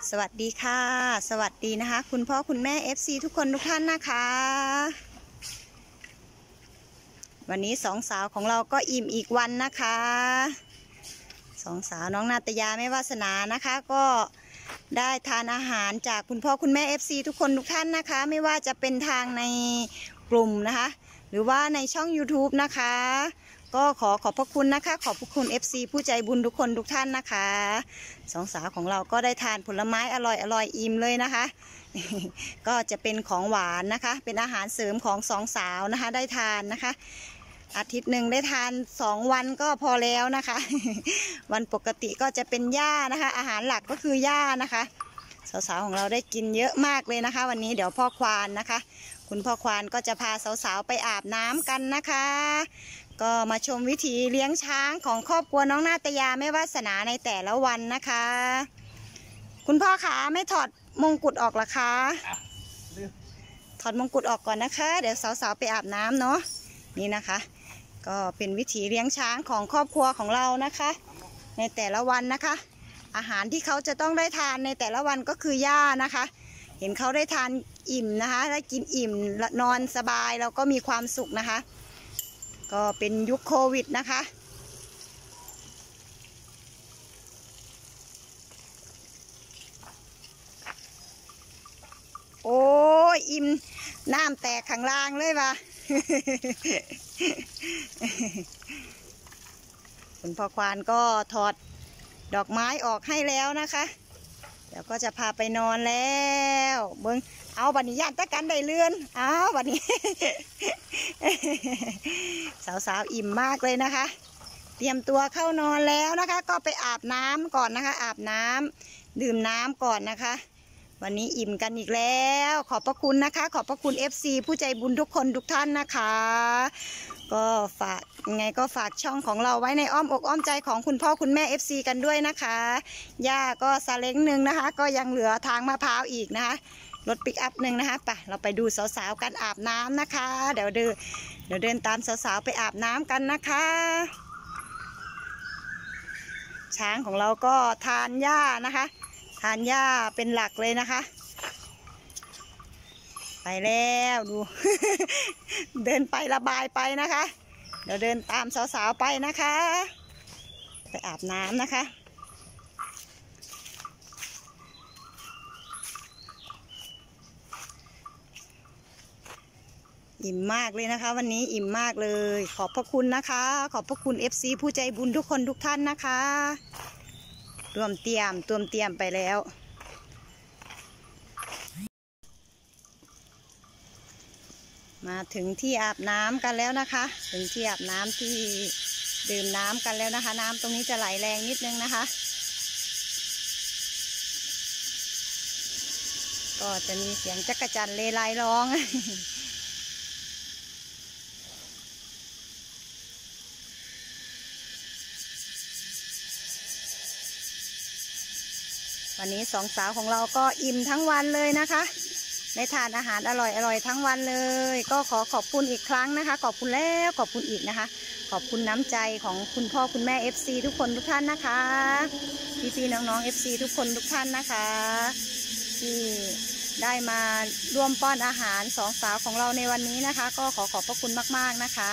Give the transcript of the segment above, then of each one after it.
สวัสดีค่ะสวัสดีนะคะคุณพ่อคุณแม่ FC ทุกคนทุกท่านนะคะวันนี้สองสาวของเราก็อิ่มอีกวันนะคะสองสาวน้องนาตยาแม่วาสนานะคะก็ได้ทานอาหารจากคุณพ่อคุณแม่ FC ทุกคนทุกท่านนะคะไม่ว่าจะเป็นทางในกลุ่มนะคะหรือว่าในช่อง YouTube นะคะก็ขอบพระคุณนะคะขอบพระคุณ FC ผู้ใจบุญทุกคนทุกท่านนะคะสองสาวของเราก็ได้ทานผลไม้อร่อยอิ่มเลยนะคะก็จะเป็นของหวานนะคะเป็นอาหารเสริมของสองสาวนะคะได้ทานนะคะอาทิตย์หนึ่งได้ทาน2 วันก็พอแล้วนะคะวันปกติก็จะเป็นหญ้านะคะอาหารหลักก็คือหญ้านะคะสาวๆของเราได้กินเยอะมากเลยนะคะวันนี้เดี๋ยวพ่อควานนะคะคุณพ่อควานก็จะพาสาวๆไปอาบน้ำกันนะคะก็มาชมวิธีเลี้ยงช้างของครอบครัวน้องนาตยาแม่วาสนาในแต่ละวันนะคะคุณพ่อคะไม่ถอดมงกุฎออกหรอคะถอดมงกุฎออกก่อนนะคะเดี๋ยวสาวๆไปอาบน้ำเนาะนี่นะคะก็เป็นวิธีเลี้ยงช้างของครอบครัวของเรานะคะในแต่ละวันนะคะอาหารที่เขาจะต้องได้ทานในแต่ละวันก็คือหญ้านะคะเห็นเขาได้ทานอิ่มนะคะได้กินอิ่มนอนสบายแล้วก็มีความสุขนะคะก็เป็นยุคโควิดนะคะโอ้ยอิ่มน้ำแตกข้างล่างเลยว่ะ คุณพ่อควานก็ถอดดอกไม้ออกให้แล้วนะคะเดี๋ยวก็จะพาไปนอนแล้วเบิ้งเอาบัดนี้ย่านตะกันได้เลื่อนเอาบัดนี้ สาวๆอิ่มมากเลยนะคะเตรียมตัวเข้านอนแล้วนะคะก็ไปอาบน้ำก่อนนะคะอาบน้ำดื่มน้ำก่อนนะคะวันนี้อิ่มกันอีกแล้วขอบพระคุณนะคะขอบพระคุณ FC ผู้ใจบุญทุกคนทุกท่านนะคะก็ฝากยังไงก็ฝากช่องของเราไว้ในอ้อมอกอ้อมใจของคุณพ่อคุณแม่ FC กันด้วยนะคะย่าก็ซาเล้งหนึ่งนะคะก็ยังเหลือทางมะพร้าวอีกนะคะรถปิกอัพหนึ่งนะคะไปเราไปดูสาวๆกันอาบน้ำนะคะเดี๋ยวเดินตามสาวๆไปอาบน้ำกันนะคะช้างของเราก็ทานหญ้านะคะทานหญ้าเป็นหลักเลยนะคะไปแล้วดู เดินไประบายไปนะคะเดี๋ยวเดินตามสาวๆไปนะคะไปอาบน้ำนะคะอิ่มมากเลยนะคะวันนี้อิ่มมากเลยขอบพระคุณนะคะขอบพระคุณ FC ผู้ใจบุญทุกคนทุกท่านนะคะรวมเตรียมไปแล้วมาถึงที่อาบน้ำกันแล้วนะคะถึงที่อาบน้ำที่ดื่มน้ำกันแล้วนะคะน้ำตรงนี้จะไหลแรงนิดนึงนะคะก็จะมีเสียงจักจั่นเลไลร้อง วันนี้สองสาวของเราก็อิ่มทั้งวันเลยนะคะได้ทานอาหารอร่อยทั้งวันเลยก็ขอบคุณอีกครั้งนะคะขอบคุณแล้วขอบคุณอีกนะคะขอบคุณน้ำใจของคุณพ่อคุณแม่ FC ทุกคนทุกท่านนะคะพี่ๆน้องๆ FC ทุกคนทุกท่านนะคะที่ได้มาร่วมป้อนอาหารสองสาวของเราในวันนี้นะคะก็ขอบพระคุณมากๆนะคะ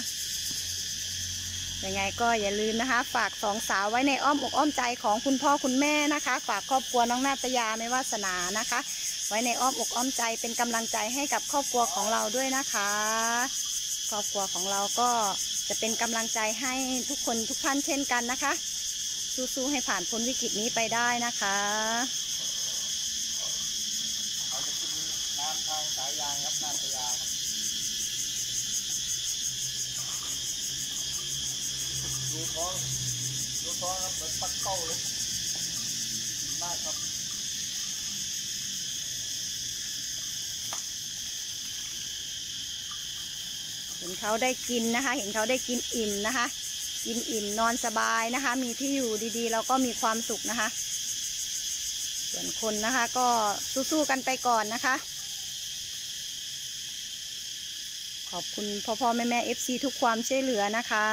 ยังไงก็อย่าลืมนะคะฝากสองสาวไว้ในอ้อมอกอ้อมใจของคุณพ่อคุณแม่นะคะฝากครอบครัวน้องนาตยาแม่วาสนานะคะไว้ในอ้อมอกอ้อมใจเป็นกำลังใจให้กับครอบครัวของเราด้วยนะคะครอบครัวของเราก็จะเป็นกำลังใจให้ทุกคนทุกท่านเช่นกันนะคะสู้ๆให้ผ่านพ้นวิกฤตนี้ไปได้นะคะเขาจะกินน้ำทางสายยางครับนาตยาครับดูท้องครับเหมือนปักเป้าเลยมากครับเห็นเขาได้กินนะคะเห็นเขาได้กินอิ่มนะคะกินอิ่มนอนสบายนะคะมีที่อยู่ดีๆเราก็มีความสุขนะคะส่วนคนนะคะก็สู้ๆกันไปก่อนนะคะขอบคุณพ่อแม่ FC ทุกความช่วยเหลือนะคะ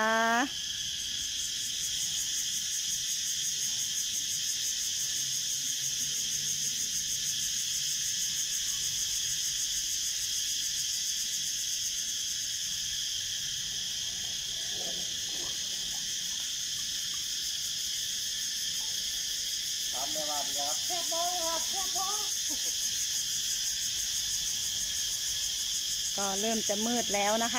ครับแค่บอครับแค่บอก็เริ่มจะมืดแล้วนะคะ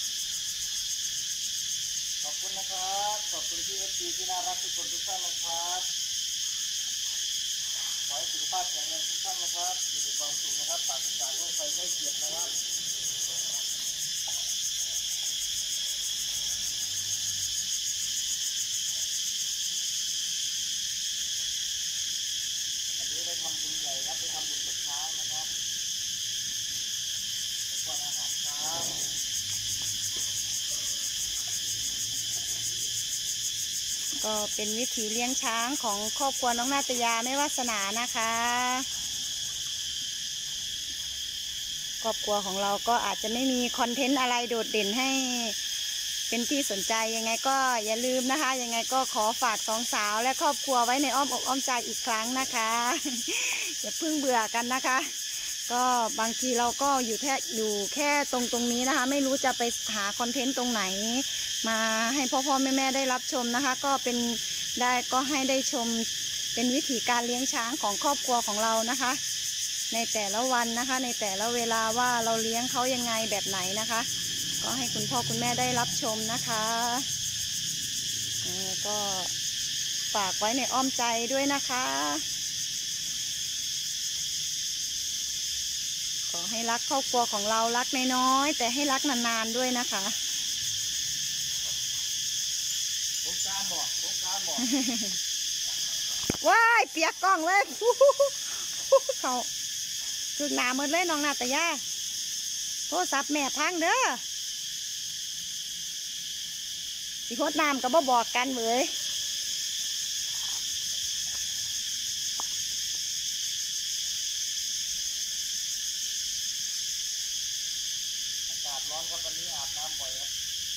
ขอบคุณนะครับขอบคุณที่FCที่น่ารักทุกคนทุกท่านนะครับขอให้สุขภาพแข็งแรงทุกท่านนะครับอยู่ในความสุขนะครับปราศจากโรคภัยไข้เจ็บนะครับวันนี้ได้ทำบุญใหญ่ครับได้ทำบุญกับช้างนะครับแล้วก็อาหารช้างก็เป็นวิถีเลี้ยงช้างของครอบครัวน้องนาตยาไม่วาสนานะคะครอบครัวของเราก็อาจจะไม่มีคอนเทนต์อะไรโดดเด่นให้เป็นที่สนใจยังไงก็อย่าลืมนะคะยังไงก็ขอฝากสองสาวและครอบครัวไว้ในอ้อมอกอ้อมใจอีกครั้งนะคะ อย่าเพิ่งเบื่อกันนะคะ ก็บางทีเราก็อยู่แค่ตรงนี้นะคะไม่รู้จะไปหาคอนเทนต์ตรงไหนมาให้พ่อแม่ได้รับชมนะคะก็ให้ได้ชมเป็นวิถีการเลี้ยงช้างของครอบครัวของเรานะคะในแต่ละวันนะคะในแต่ละเวลาว่าเราเลี้ยงเขายังไงแบบไหนนะคะก็ให้คุณพ่อคุณแม่ได้รับชมนะคะก็ฝากไว้ในอ้อมใจด้วยนะคะขอให้รักครอบครัวของเรารักน้อยๆแต่ให้รักนานๆด้วยนะคะสงการบอกว้ายเปียกกล้องเลย เขาถึงหนาหมดเลยน้องนาตยาโทรศัพท์แม่พังเด้อสิโคตรน้ำก็บ่บอกกันเว้ยอากาศร้อนครับวันนี้อาบน้ำบ่อยครับ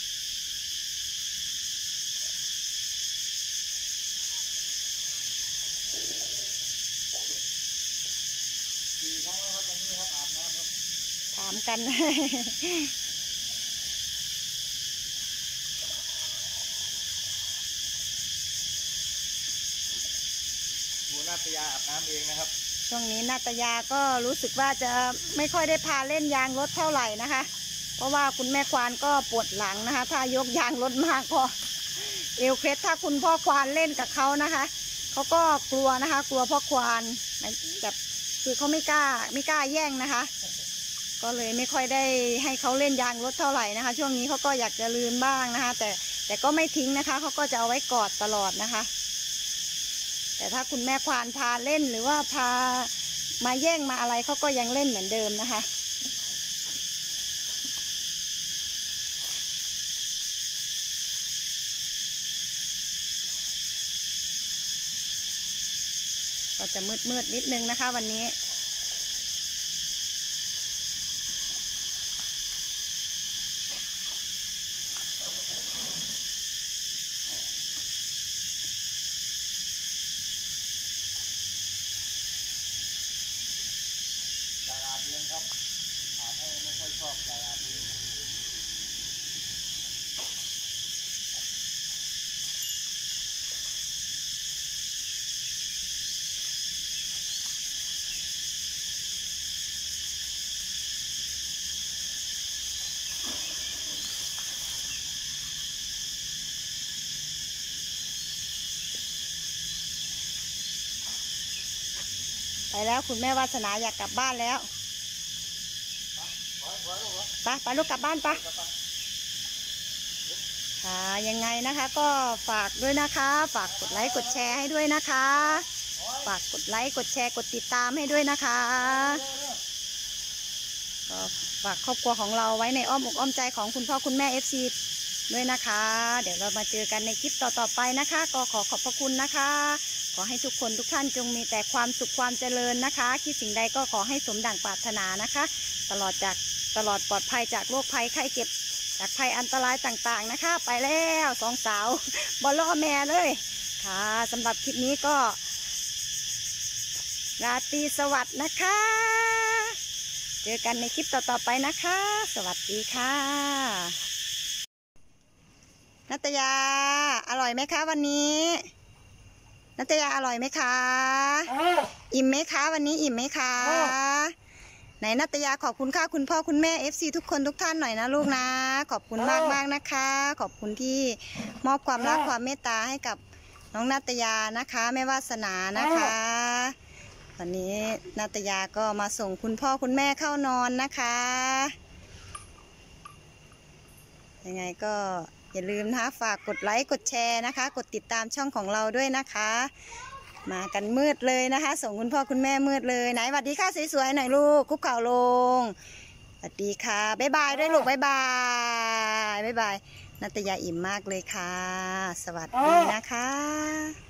4 ครั้งแล้วครับวันนี้ครับอาบน้ำครับถามกันหัวหน้าตยาอาบน้ำเองนะครับช่วงนี้นาตยาก็รู้สึกว่าจะไม่ค่อยได้พาเล่นยางรถเท่าไหร่นะคะ เพราะว่าคุณแม่ควานก็ปวดหลังนะคะ ถ้ายกยางรถมากก็เอวเคล็ดถ้าคุณพ่อควานเล่นกับเขานะคะเขาก็กลัวนะคะ กลัวพ่อควานแบบคือเขาไม่กล้าแย่งนะคะ ก็เลยไม่ค่อยได้ให้เขาเล่นยางรถเท่าไหร่นะคะ ช่วงนี้เขาก็อยากจะลืมบ้างนะคะ แต่ก็ไม่ทิ้งนะคะเขาก็จะเอาไว้กอดตลอดนะคะ แต่ถ้าคุณแม่ควานพาเล่นหรือว่าพามาแย่งมาอะไรเขาก็ยังเล่นเหมือนเดิมนะคะก็จะมืดนิดนึงนะคะวันนี้ยายอาบเองครับอาบให้ไม่ค่อยชอบยายอาบเองไปแล้วคุณแม่วาสนาอยากกลับบ้านแล้วถอยลูกเหรอไปลูกกลับบ้านไปกลับไปค่ะยังไงนะคะก็ฝากด้วยนะคะฝากกดไลค์กดแชร์ให้ด้วยนะคะฝากกดไลค์กดแชร์กดติดตามให้ด้วยนะคะก็ฝากครอบครัวของเราไว้ในอ้อมอกอ้อมใจของคุณพ่อคุณแม่ FC ด้วยนะคะ เดี๋ยวเรามาเจอกันในคลิปต่อๆไปนะคะก็ขอบพระคุณนะคะขอให้ทุกคนทุกท่านจงมีแต่ความสุขความเจริญนะคะคิดสิ่งใดก็ขอให้สมดั่งปรารถนานะคะตลอดปลอดภัยจากโรคภัยไข้เจ็บจากภัยอันตรายต่างๆนะคะไปแล้วสองสาวบอลล่อแม่เลยค่ะสำหรับคลิปนี้ก็ราตรีสวัสดิ์นะคะเจอกันในคลิปต่อๆไปนะคะสวัสดีค่ะนัตยาอร่อยไหมคะวันนี้นัตยาอร่อยไหมคะ อิ่มไหมคะวันนี้อิ่มไหมคะไหนนัตยาขอบคุณค่ะคุณพ่อคุณแม่ FC ทุกคนทุกท่านหน่อยนะลูกนะขอบคุณมากนะคะ ขอบคุณที่มอบความรักความเมตตาให้กับน้องนัตยานะคะแม่วาสนานะคะวันนี้นัตยาก็มาส่งคุณพ่อคุณแม่เข้านอนนะคะยังไงก็อย่าลืมนะคะฝากกดไลค์กดแชร์นะคะกดติดตามช่องของเราด้วยนะคะมากันมืดเลยนะคะส่งคุณพ่อคุณแม่มืดเลยไหนสวัสดีค่ะสวยๆหน่อยลูกคุกเข่าลงสวัสดีค่ะบ๊ายบายด้วยลูกบ๊ายบายนัตยาอิ่มมากเลยค่ะสวัสดีนะคะ